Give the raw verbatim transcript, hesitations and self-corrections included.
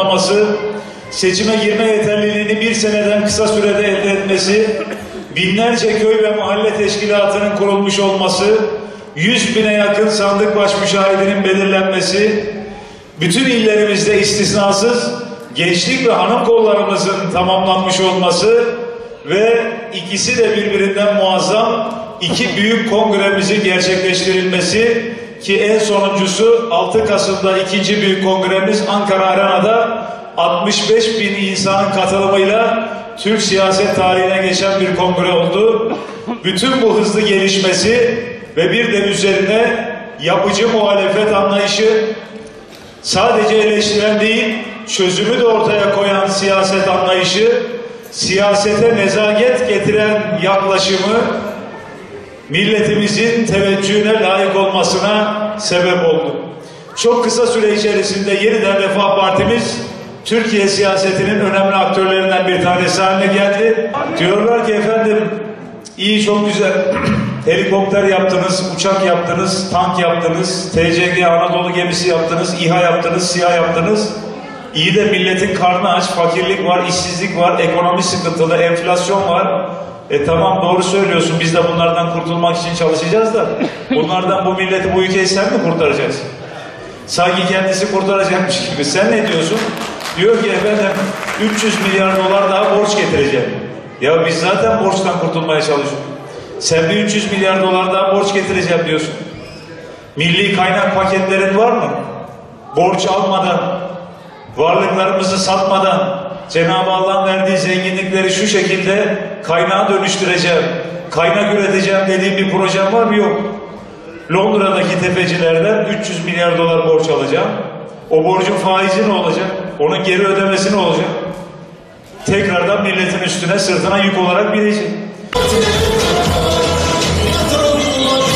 tamamlaması, seçime girme yeterliliğini bir seneden kısa sürede elde etmesi, binlerce köy ve mahalle teşkilatının kurulmuş olması, yüz bine yakın sandık baş müşahidinin belirlenmesi, bütün illerimizde istisnasız gençlik ve hanım kollarımızın tamamlanmış olması ve ikisi de birbirinden muazzam iki büyük kongremizin gerçekleştirilmesi ki en sonuncusu altı Kasım'da ikinci büyük kongremiz Ankara Arena'da altmış beş bin insanın katılımıyla Türk siyaset tarihine geçen bir kongre oldu. Bütün bu hızlı gelişmesi ve bir de üzerine yapıcı muhalefet anlayışı, sadece eleştiren değil, çözümü de ortaya koyan siyaset anlayışı, siyasete nezaket getiren yaklaşımı milletimizin teveccühüne layık olmasına sebep oldu. Çok kısa süre içerisinde yeniden Refah Partimiz Türkiye siyasetinin önemli aktörlerinden bir tanesi haline geldi. Diyorlar ki efendim iyi çok güzel helikopter yaptınız, uçak yaptınız, tank yaptınız, T C G Anadolu gemisi yaptınız, İHA yaptınız, SİHA yaptınız. İyi de milletin karnı aç, fakirlik var, işsizlik var, ekonomi sıkıntılı, enflasyon var. E tamam doğru söylüyorsun, biz de bunlardan kurtulmak için çalışacağız da bunlardan bu milleti, bu ülkeyi sen mi kurtaracaksın? Sanki kendisi kurtaracakmış gibi. Sen ne diyorsun? Diyor ki efendim üç yüz milyar dolar daha borç getireceğim. Ya biz zaten borçtan kurtulmaya çalışıyoruz. Sen bir üç yüz milyar dolar daha borç getireceğim diyorsun. Milli kaynak paketlerin var mı? Borç almadan, varlıklarımızı satmadan, Cenab-ı Allah'ın verdiği zenginlikleri şu şekilde kaynağa dönüştüreceğim, kaynak üreteceğim dediğim bir projem var mı? Yok. Londra'daki tefecilerden üç yüz milyar dolar borç alacağım. O borcun faizi ne olacak? Onun geri ödemesi ne olacak? Tekrardan milletin üstüne, sırtına yük olarak binecek.